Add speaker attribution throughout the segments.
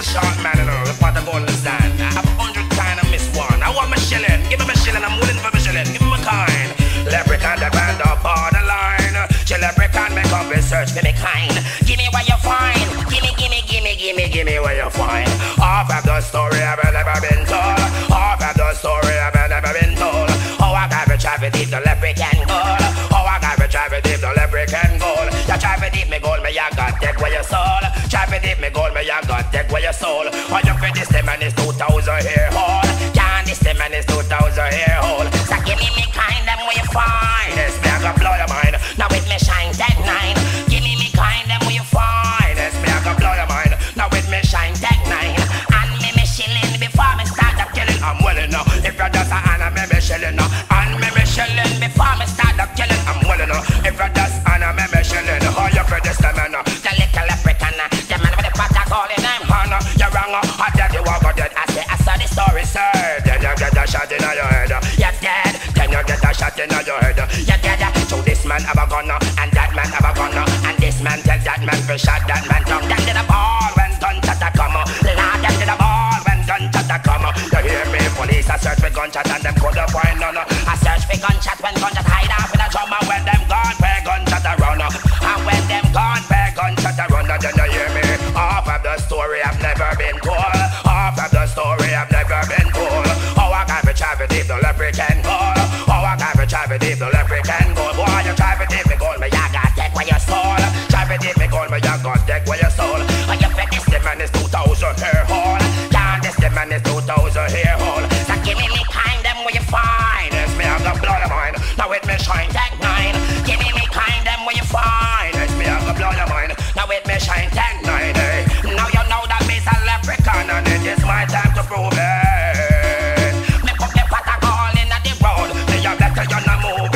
Speaker 1: short man, you know, the pot of gold stand. I have 100 kind of miss one. I want my shilling, give me my shilling, I'm willing for my shilling, give me my kind. Leprechaun the band up on the line. Chill leprechaun, make up and search for me kind. Give me what you find. Give me what you find. Half of the story I've never been told. Half of the story I've never been told. Oh, I gotta try to deep the leprechaun gold. Oh, I gotta try to deep the leprechaun gold. You try to deep me gold, me I got take where your soul. Try to deep me gold, me I got take where your soul. Oh, you for this man is 2,000 hair hole. Can't this man is 2,000 hair hole. So give me kind, them where you find. Yes, me I got blow your mind. Now with me shine Tech 9. Give me kind, them where you find. Yes, me I got blow your mind. Now with me shine Tech 9. And me shilling before me start up killing. I'm willing now. If you're just a Anna, me shilling now. And me shilling before me start up killing. I'm willing now. If you're just Anna, me shilling. How you for this man now? The little leprechaun. The man with the pot of gold in him. Hannah, you're wrong. I dead, you walk out dead. I saw the story, sir. Then you get a shot in your head. You're dead. Then you get a shot in your head. You're dead. So this man have a gun, and that man have a gun, and this man tell that man to shot that man down. Then did a ball when gunshot a come. Lord, then did a ball when gunshot a come. You hear me? Police a search for gunshot and them could find none. I search for gunshot when gunshot hide off in a drum, and when them gone pay gunshot a run. And when them gone pay gunshot a run, then you hear me? Half of the story I've never been told. Half of the story I've never been told. Oh, I gotta try to deep the leprechaun gold. Oh, I gotta try to deep the leprechaun gold. Boy, you try to deep me gold, me I got take where your soul. Try to deep me gold, me I got take where your soul. And you bet this the man is 2,000 hair hole. Can't this the man is 2,000 hair hole. So give me kind, them where you find. Yes, me I got blow your mind. Now with me shine Tech 9. Give me kind, them where you find. Yes, me I got blow your mind. Now with me shine Tech 9. Now you know that me's a leprechaun, and it is my time to prove it. Me put the pot of gold in the road. Me a let you not move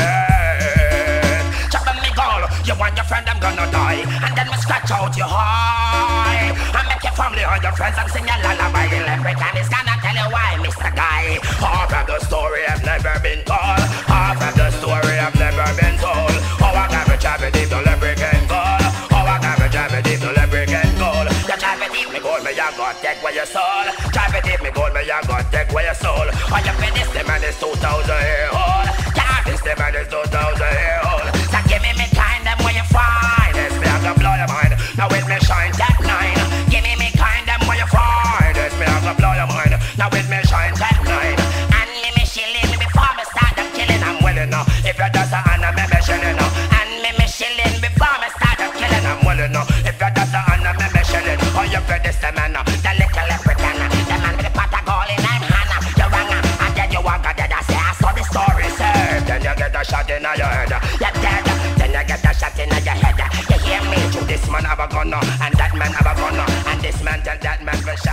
Speaker 1: it. Chop me gold, you want your friend, them gonna die. And then me scratch out your eye. And make your family or your friends and sing a lullaby. The leprechaun is gonna tell you why, Mr. Guy. Half of the story I've never been told. Half of the story I've never been told. Oh, I gotta try to deep the leprechaun gold. Oh, I gotta try to deep the leprechaun gold. You try to deep me gold, me I got take where your soul. Try to deep me gold, me I got take where your soul. Oh, you feel this the man is 2,000 hair hole. Yeah, this the man is 2,000 hair hole. So give me kind, them where you find. Yes, me I got blow your mind. Now with me shine Tech 9. Give me kind, them where you find. Yes, me I got blow your mind. Now with me shine Tech 9. And me shilling before me start them killing. I'm willing now. If you're just a Anna, me shilling now. And me shilling before me start them killing. I'm willing now. If you're just a Anna, me shilling. Oh, you feel this the man now. The little leprechaun. The man with the pot of gold in him. Hannah, you're wrong. And then you walk out dead. I say I saw the story, sir. Then you get a shot in your head. You're dead. Then you get a shot in your head. You hear me? To this man have a gun, and that man have a gun, and this man tell that man to shot.